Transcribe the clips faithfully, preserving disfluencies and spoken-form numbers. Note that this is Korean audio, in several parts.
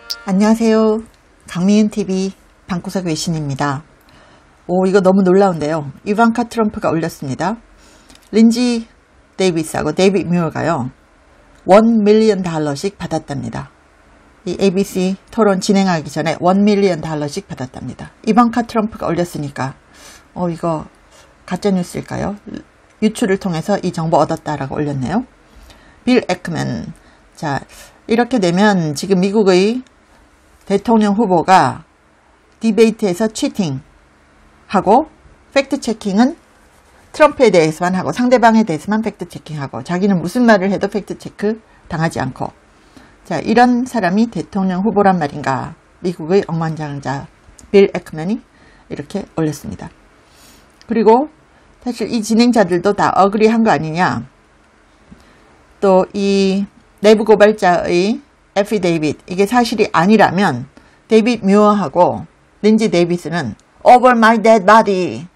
안녕하세요. 강미은티비 방구석 외신입니다. 오, 이거 너무 놀라운데요. 이반카 트럼프가 올렸습니다. 린지 데이비스하고 데이빗 뮤어가요. 원 밀리언 달러씩 받았답니다. 이 에이비씨 토론 진행하기 전에 원 밀리언 달러씩 받았답니다. 이반카 트럼프가 올렸으니까 어 이거 가짜뉴스일까요? 유출을 통해서 이 정보 얻었다라고 올렸네요. 빌 에크맨. 자, 이렇게 되면 지금 미국의 대통령 후보가 디베이트에서 치팅하고 팩트체킹은 트럼프에 대해서만 하고 상대방에 대해서만 팩트체킹하고 자기는 무슨 말을 해도 팩트체크 당하지 않고, 자, 이런 사람이 대통령 후보란 말인가. 미국의 억만장자 빌 에크맨이 이렇게 올렸습니다. 그리고 사실 이 진행자들도 다 어그리한 거 아니냐. 또 이 내부 고발자의 애피데이빗, 이게 사실이 아니라면 데이빗 뮤어하고 린지 데이비스는 over my dead body,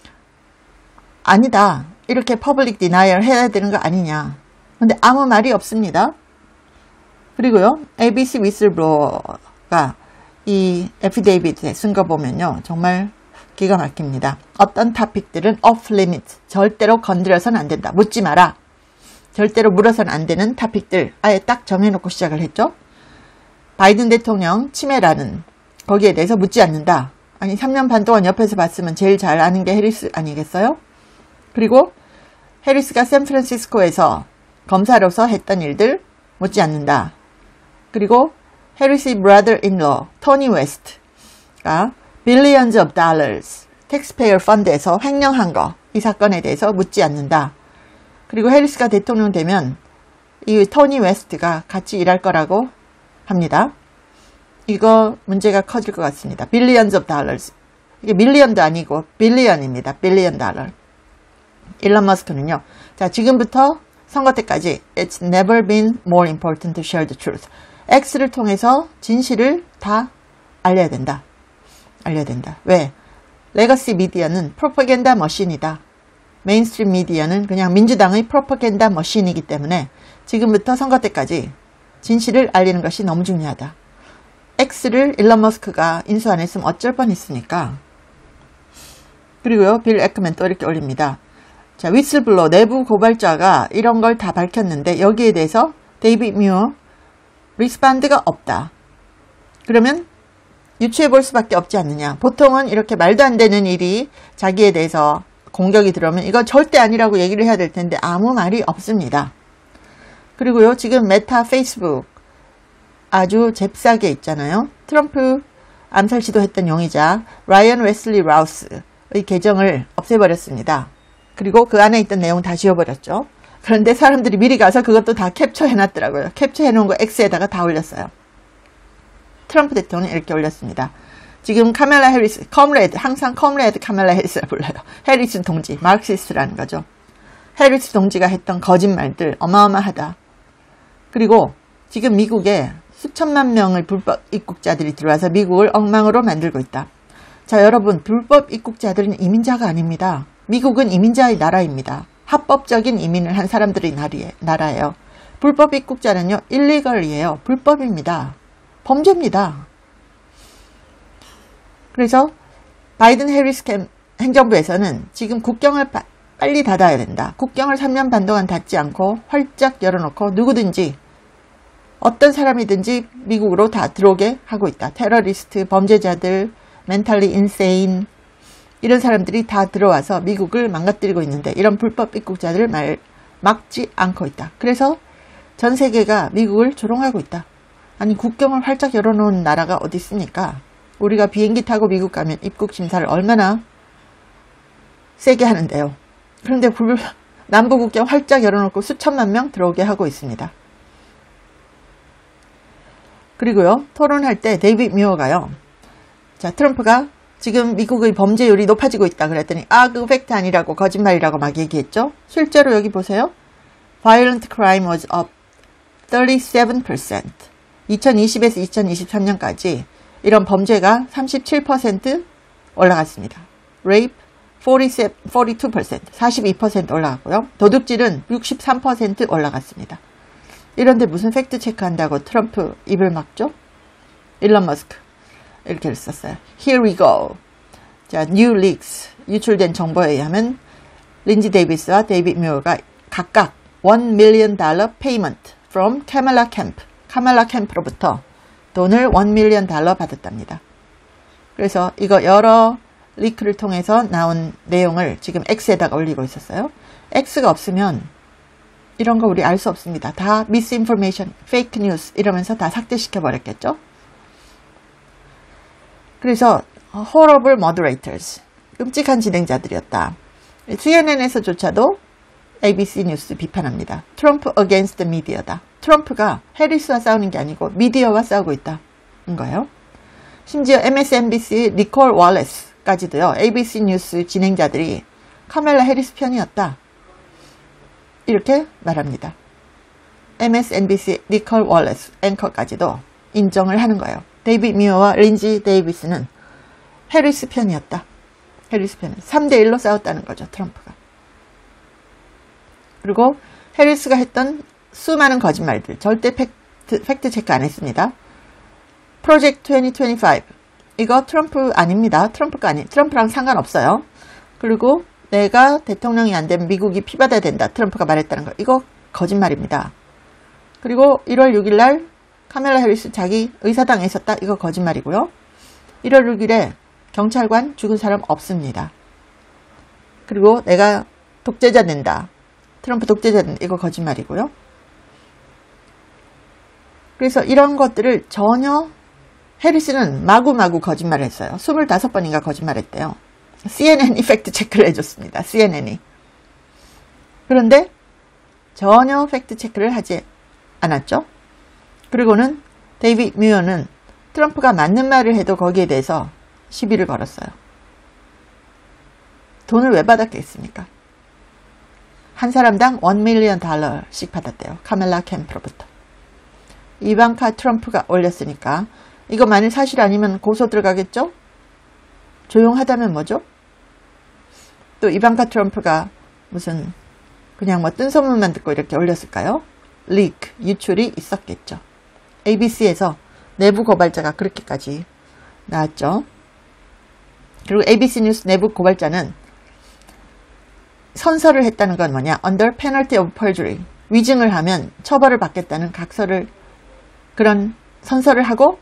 아니다, 이렇게 퍼블릭 디나이얼 해야 되는 거 아니냐. 근데 아무 말이 없습니다. 그리고요, 에이비씨 위슬블로어가 이 애피데이빗에 쓴 거 보면요, 정말 기가 막힙니다. 어떤 토픽들은 off limit, 절대로 건드려서는 안 된다, 묻지 마라, 절대로 물어서는 안 되는 토픽들 아예 딱 정해놓고 시작을 했죠. 바이든 대통령 치매라는 거기에 대해서 묻지 않는다. 아니, 삼 년 반 동안 옆에서 봤으면 제일 잘 아는 게 해리스 아니겠어요? 그리고 해리스가 샌프란시스코에서 검사로서 했던 일들 묻지 않는다. 그리고 해리스의 brother-in-law 토니 웨스트가 billions of dollars taxpayer fund에서 횡령한 거, 이 사건에 대해서 묻지 않는다. 그리고 해리스가 대통령 되면 이 토니 웨스트가 같이 일할 거라고 합니다. 이거 문제가 커질 것 같습니다. billions of dollars, 이게 밀리언도 아니고 빌리언입니다. 빌리언 달러. 일론 머스크는요, 자, 지금부터 선거 때까지 it's never been more important to share the truth. X를 통해서 진실을 다 알려야 된다. 알려야 된다. 왜? 레거시 미디어는 프로파간다 머신이다. 메인스트림 미디어는 그냥 민주당의 프로파간다 머신이기 때문에 지금부터 선거 때까지 진실을 알리는 것이 너무 중요하다. X를 일론 머스크가 인수 안 했으면 어쩔 뻔했습니까? 그리고요, 빌 에크맨 또 이렇게 올립니다. 자, 위슬블로 내부 고발자가 이런 걸 다 밝혔는데 여기에 대해서 데이빗 뮤어 리스판드가 없다. 그러면 유추해 볼 수밖에 없지 않느냐. 보통은 이렇게 말도 안 되는 일이 자기에 대해서 공격이 들어오면 이거 절대 아니라고 얘기를 해야 될 텐데 아무 말이 없습니다. 그리고요, 지금 메타 페이스북 아주 잽싸게 있잖아요. 트럼프 암살 시도했던 용의자 라이언 웨슬리 라우스의 계정을 없애버렸습니다. 그리고 그 안에 있던 내용 다 지워버렸죠. 그런데 사람들이 미리 가서 그것도 다 캡처해놨더라고요. 캡처해놓은 거 X에다가 다 올렸어요. 트럼프 대통령이 이렇게 올렸습니다. 지금 카멜라 해리스, 컴레드, 항상 컴레드 카멜라 해리스라 불러요. 해리스 동지, 마르크시스트라는 거죠. 해리스 동지가 했던 거짓말들 어마어마하다. 그리고 지금 미국에 수천만 명의 불법 입국자들이 들어와서 미국을 엉망으로 만들고 있다. 자, 여러분, 불법 입국자들은 이민자가 아닙니다. 미국은 이민자의 나라입니다. 합법적인 이민을 한 사람들의 나라예요. 불법 입국자는요, 일리걸이에요. 불법입니다. 범죄입니다. 그래서 바이든 해리스 캠 행정부에서는 지금 국경을 빠, 빨리 닫아야 된다. 국경을 삼 년 반 동안 닫지 않고 활짝 열어놓고 누구든지 어떤 사람이든지 미국으로 다 들어오게 하고 있다. 테러리스트, 범죄자들, 멘탈리 인세인, 이런 사람들이 다 들어와서 미국을 망가뜨리고 있는데 이런 불법 입국자들을 말, 막지 않고 있다. 그래서 전 세계가 미국을 조롱하고 있다. 아니, 국경을 활짝 열어놓은 나라가 어디 있습니까? 우리가 비행기 타고 미국 가면 입국 심사를 얼마나 세게 하는데요. 그런데 불, 남부 국경 활짝 열어놓고 수천만 명 들어오게 하고 있습니다. 그리고요, 토론할 때 데이빗 뮤어가요, 자, 트럼프가 지금 미국의 범죄율이 높아지고 있다 그랬더니 아, 그거 팩트 아니라고, 거짓말이라고 막 얘기했죠. 실제로 여기 보세요. Violent crime was up thirty-seven percent. 이천이십에서 이천이십삼 년까지 이런 범죄가 삼십칠 퍼센트 올라갔습니다. Rape 사십이 퍼센트, 사십이 퍼센트 올라갔고요. 도둑질은 육십삼 퍼센트 올라갔습니다. 이런데 무슨 팩트 체크한다고 트럼프 입을 막죠? 일론 머스크 이렇게 썼어요. Here we go. 자, new leaks 유출된 정보에 의하면 린지 데이비스와 데이빗 뮤어가 각각 one million dollar payment from 카말라 캠프 카말라 캠프로부터 돈을 one million dollar 받았답니다. 그래서 이거 여러 리크를 통해서 나온 내용을 지금 X에다가 올리고 있었어요. X가 없으면 이런 거 우리 알 수 없습니다. 다 misinformation, fake news 이러면서 다 삭제시켜 버렸겠죠. 그래서 horrible moderators, 끔찍한 진행자들이었다. 씨엔엔에서조차도 에이비씨 뉴스 비판합니다. 트럼프 against the media다. 트럼프가 해리스와 싸우는 게 아니고 미디어와 싸우고 있다는 거예요. 심지어 엠에스엔비씨 니콜 월레스까지도요. 에이비씨 뉴스 진행자들이 카멜라 해리스 편이었다. 이렇게 말합니다. 엠에스엔비씨 니콜 월레스 앵커까지도 인정을 하는 거예요. 데이빗 뮤어와 린지 데이비스는 해리스 편이었다. 해리스 편은 삼 대 일로 싸웠다는 거죠. 트럼프가. 그리고 해리스가 했던 수많은 거짓말들 절대 팩트, 팩트 체크 안 했습니다. 프로젝트 이천이십오 이거 트럼프 아닙니다. 트럼프가 아니 트럼프랑 상관없어요. 그리고 내가 대통령이 안 되면 미국이 피받아야 된다. 트럼프가 말했다는 거. 이거 거짓말입니다. 그리고 일월 육일 날 카멜라 해리스 자기 의사당에 있었다. 이거 거짓말이고요. 일월 육일에 경찰관 죽은 사람 없습니다. 그리고 내가 독재자 된다. 트럼프 독재자 된다. 이거 거짓말이고요. 그래서 이런 것들을 전혀 해리스는 마구마구 거짓말을 했어요. 이십오 번인가 거짓말했대요. 씨엔엔이 팩트 체크를 해줬습니다. 씨엔엔이. 그런데 전혀 팩트 체크를 하지 않았죠. 그리고는 데이빗 뮤어는 트럼프가 맞는 말을 해도 거기에 대해서 시비를 걸었어요. 돈을 왜 받았겠습니까? 한 사람당 원 밀리언 달러씩 받았대요. 카멜라 캠프로부터. 이방카 트럼프가 올렸으니까 이거 만일 사실 아니면 고소 들어가겠죠? 조용하다면 뭐죠? 또 이방카 트럼프가 무슨 그냥 뭐 뜬 소문만 듣고 이렇게 올렸을까요? 리크, 유출이 있었겠죠. 에이비씨에서 내부 고발자가 그렇게까지 나왔죠. 그리고 에이비씨 뉴스 내부 고발자는 선서를 했다는 건 뭐냐? Under penalty of perjury. 위증을 하면 처벌을 받겠다는 각서를 그런 선서를 하고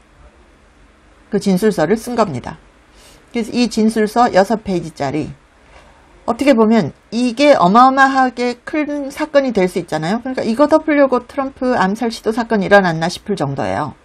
그 진술서를 쓴 겁니다. 그래서 이 진술서 여섯 페이지짜리 어떻게 보면 이게 어마어마하게 큰 사건이 될 수 있잖아요. 그러니까 이거 덮으려고 트럼프 암살 시도 사건이 일어났나 싶을 정도예요.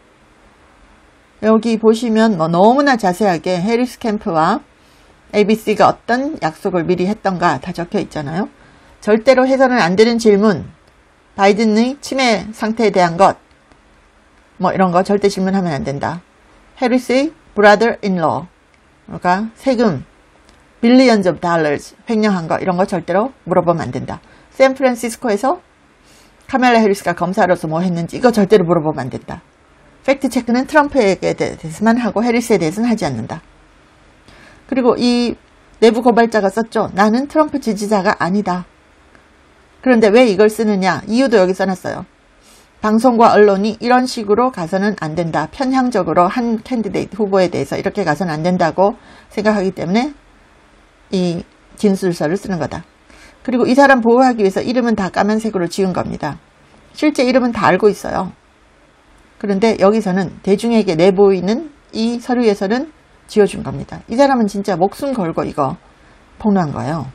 여기 보시면 뭐 너무나 자세하게 해리스 캠프와 에이비씨가 어떤 약속을 미리 했던가 다 적혀 있잖아요. 절대로 해서는 안 되는 질문, 바이든의 치매 상태에 대한 것, 뭐 이런 거 절대 질문하면 안 된다. 해리스의 brother-in-law, 그러니까 세금, billions of dollars 횡령한 거 이런 거 절대로 물어보면 안 된다. 샌프란시스코에서 카멜라 해리스가 검사로서 뭐 했는지 이거 절대로 물어보면 안 된다. 팩트 체크는 트럼프에게 대해서만 하고 해리스에 대해서는 하지 않는다. 그리고 이 내부 고발자가 썼죠. 나는 트럼프 지지자가 아니다. 그런데 왜 이걸 쓰느냐? 이유도 여기 써놨어요. 방송과 언론이 이런 식으로 가서는 안 된다. 편향적으로 한 캔디데이트 후보에 대해서 이렇게 가서는 안 된다고 생각하기 때문에 이 진술서를 쓰는 거다. 그리고 이 사람 보호하기 위해서 이름은 다 까만색으로 지은 겁니다. 실제 이름은 다 알고 있어요. 그런데 여기서는 대중에게 내보이는 이 서류에서는 지어준 겁니다. 이 사람은 진짜 목숨 걸고 이거 폭로한 거예요.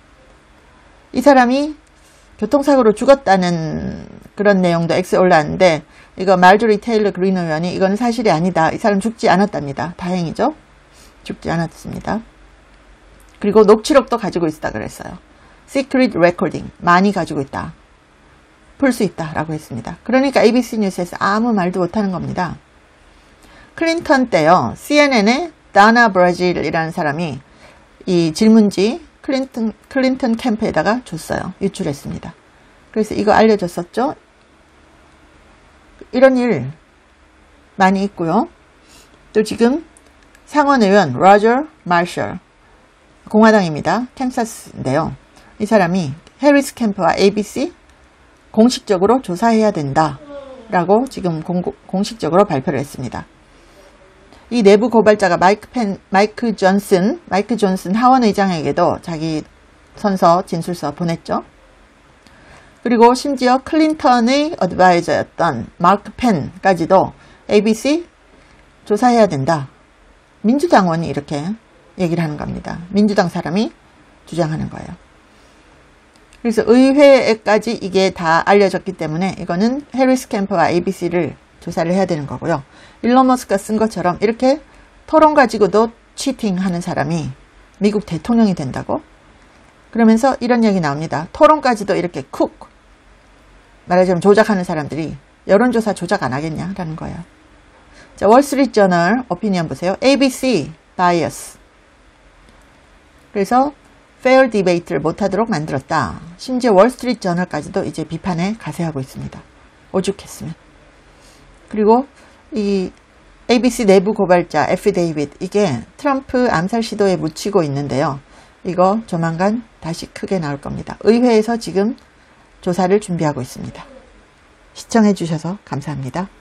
이 사람이 교통사고로 죽었다는 그런 내용도 X에 올라왔는데 이거 말조리 테일러 그린 의원이 이거는 사실이 아니다. 이 사람 죽지 않았답니다. 다행이죠. 죽지 않았습니다. 그리고 녹취록도 가지고 있다 그랬어요. Secret recording 많이 가지고 있다. 풀 수 있다 라고 했습니다. 그러니까 에이비씨 뉴스에서 아무 말도 못하는 겁니다. 클린턴 때요. 씨엔엔의 다나 브라질이라는 사람이 이 질문지 클린턴, 클린턴 캠프에다가 줬어요. 유출했습니다. 그래서 이거 알려줬었죠. 이런 일 많이 있고요. 또 지금 상원의원 로저 마셜 공화당입니다. 캔사스인데요. 이 사람이 해리스 캠프와 에이비씨 공식적으로 조사해야 된다 라고 지금 공, 공식적으로 발표를 했습니다. 이 내부 고발자가 마이크 펜, 마이크 존슨, 마이크 존슨 하원 의장에게도 자기 선서 진술서 보냈죠. 그리고 심지어 클린턴의 어드바이저였던 마크 펜까지도 에이비씨 조사해야 된다. 민주당원이 이렇게 얘기를 하는 겁니다. 민주당 사람이 주장하는 거예요. 그래서 의회에까지 이게 다 알려졌기 때문에 이거는 해리스 캠프와 에이비씨를 조사를 해야 되는 거고요. 일론 머스크가 쓴 것처럼 이렇게 토론 가지고도 치팅하는 사람이 미국 대통령이 된다고? 그러면서 이런 얘기 나옵니다. 토론까지도 이렇게 쿡 말하자면 조작하는 사람들이 여론조사 조작 안 하겠냐라는 거예요. 자, 월스트리트 저널 오피니언 보세요. 에이비씨 바이어스. 그래서 페어 디베이트를 못하도록 만들었다. 심지어 월스트리트 저널까지도 이제 비판에 가세하고 있습니다. 오죽했으면. 그리고 이 에이비씨 내부 고발자 애피데이빗, 이게 트럼프 암살 시도에 묻히고 있는데요. 이거 조만간 다시 크게 나올 겁니다. 의회에서 지금 조사를 준비하고 있습니다. 시청해 주셔서 감사합니다.